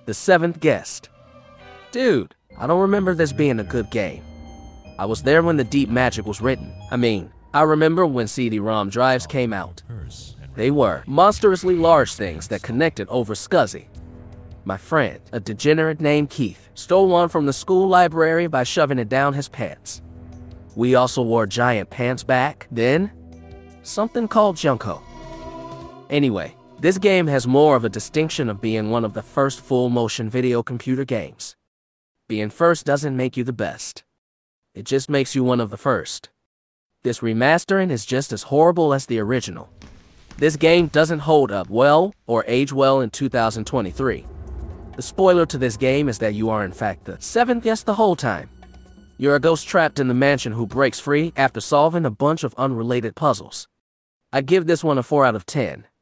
The Seventh Guest. Dude, I don't remember this being a good game. I was there when the Deep Magic was written. I remember when CD-ROM drives came out. They were monstrously large things that connected over SCSI. My friend, a degenerate named Keith, stole one from the school library by shoving it down his pants. We also wore giant pants back then. Something called Junko. Anyway, this game has more of a distinction of being one of the first full-motion video computer games. Being first doesn't make you the best. It just makes you one of the first. This remastering is just as horrible as the original. This game doesn't hold up well or age well in 2023. The spoiler to this game is that you are in fact the seventh guest the whole time. You're a ghost trapped in the mansion who breaks free after solving a bunch of unrelated puzzles. I give this one a 4 out of 10.